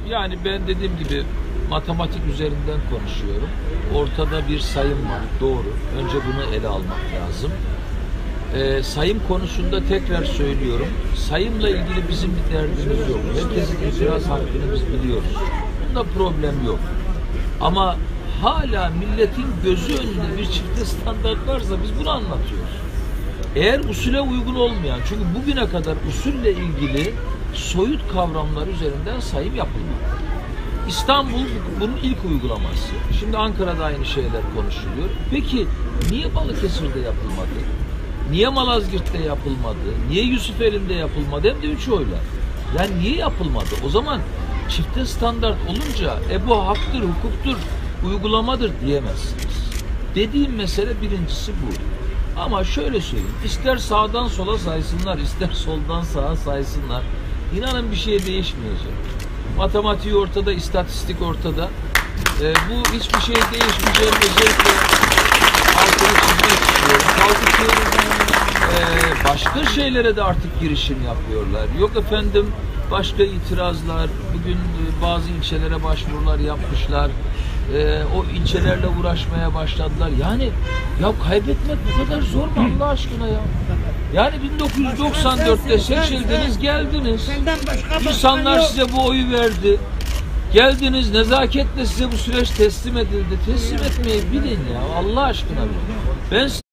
Yani ben dediğim gibi matematik üzerinden konuşuyorum. Ortada bir sayım var, doğru. Önce bunu ele almak lazım. Sayım konusunda tekrar söylüyorum. Sayımla ilgili bizim bir derdimiz yok. Herkesin itiraz hakkını biz biliyoruz. Bunda problem yok. Ama hala milletin gözü önünde bir çifte standart varsa biz bunu anlatıyoruz. Eğer usule uygun olmayan, çünkü bugüne kadar usulle ilgili soyut kavramlar üzerinden sayım yapılmadı. İstanbul bunun ilk uygulaması. Şimdi Ankara'da aynı şeyler konuşuluyor. Peki niye Balıkesir'de yapılmadı? Niye Malazgirt'te yapılmadı? Niye Yusufeli'nde yapılmadı? Hem de 3 oyla. Yani niye yapılmadı? O zaman çifte standart olunca bu haktır, hukuktur, uygulamadır diyemezsiniz. Dediğim mesele birincisi bu. Ama şöyle söyleyeyim, ister sağdan sola saysınlar, ister soldan sağa saysınlar. İnanın bir şey değişmeyecek. Matematiği ortada, istatistik ortada. Bu hiçbir şey değişmeyeceğini özellikle altını çizmek istiyorum. Kaldı ki başka şeylere de artık girişim yapıyorlar. Yok efendim başka itirazlar, bugün bazı ilçelere başvurular yapmışlar. O ilçelerle uğraşmaya başladılar. Yani ya kaybetmek bu kadar zor mu Allah aşkına ya? Yani 1994'te seçildiniz, geldiniz. İnsanlar size bu oyu verdi. Geldiniz, nezaketle size bu süreç teslim edildi. Teslim etmeyi bilin ya Allah aşkına. Ben